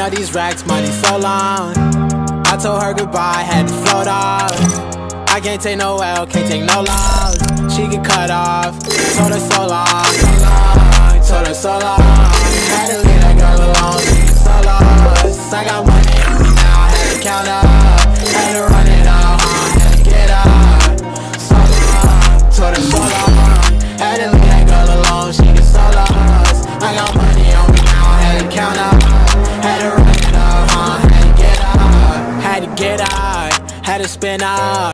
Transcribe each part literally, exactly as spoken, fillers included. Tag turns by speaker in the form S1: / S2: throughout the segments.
S1: all these racks, money so long. I told her goodbye, had to float off. I can't take no L, can't take no loss. She get cut off, told her so long, so long, told her so long. Had to leave that girl alone, she get so lost. I got money on me now, had to count up. Had to run it out, huh, had to get up. So long, told her so long. Had to leave that girl alone, she get so lost. I got money on me now, had to count up. Had to run it up, huh, had to get up. Had to get up, had to spin up.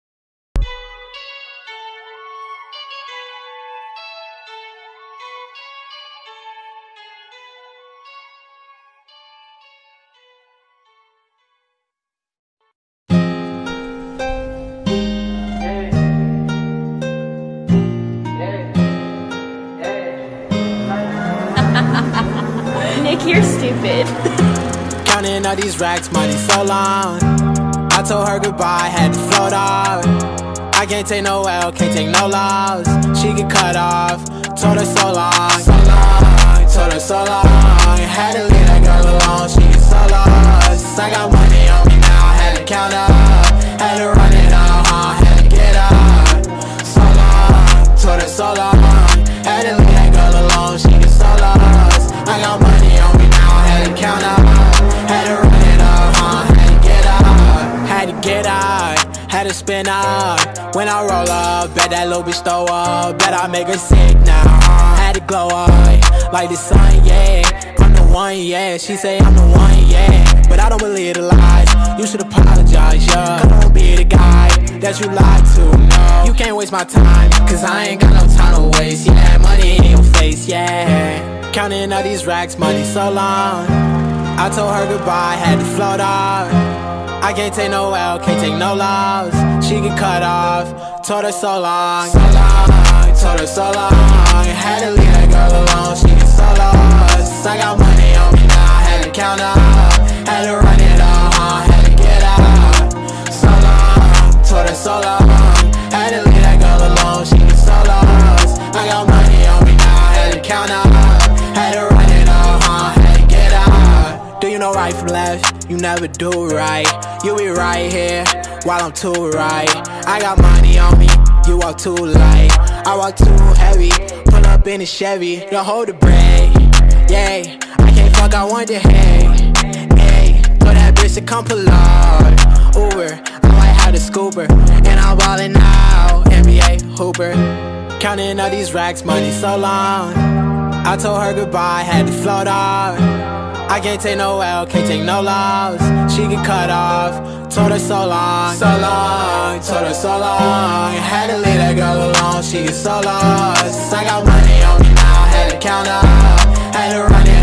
S2: Nick, you're stupid.
S1: Counting all these racks, money so long. I told her goodbye, had to float off. I can't take no L, can't take no loss. She get cut off, told her so long, so long, told her so long. Had to leave that girl alone, she get so lost. I got money on me now, had to count up. Had to run it out, huh, had to get up. So long, told her so long. Had to leave that girl alone, she get so lost. I got money on me now, had to count up. Had to run it up, huh, had to get up. Had to get up, had to spin up. When I roll up, bet that little bitch throw up. Bet I make her sick now, uh, had to glow up like the sun, yeah. I'm the one, yeah, she say I'm the one, yeah. But I don't believe the lies, you should apologize, yeah. Cause I don't be the guy that you lied to, no. You can't waste my time, cause I ain't got no time to waste, yeah. Money in your face, yeah. Counting all these racks, money so long. I told her goodbye, had to float off. I can't take no L, can't take no loss. She get cut off, told her so long, so long, told her so long. Had to leave that girl alone, she get so lost. I got money on me now, had to count up. Had to run it up, huh, had to get up. So long, told her so long. Had to leave that girl alone, she get so lost. I got money on me now, had to count up. Had to run it up, huh, had to get up. Do you know right from left? You never do right. You be right here, while I'm too right. I got money on me, you walk too light. I walk too heavy, pull up in a Chevy. Don't hold the brake, yeah. I can't fuck, I want the hay, hey. Told that bitch to come pull up, Uber. I might have the scooper, and I'm ballin' out, N B A hooper. Counting all these racks, money so long. I told her goodbye, had to float off. I can't take no L, can't take no loss. She get cut off, told her so long, so long, told her so long. Had to leave that girl alone, she get so lost. I got money on me now, had to count up. Had to run it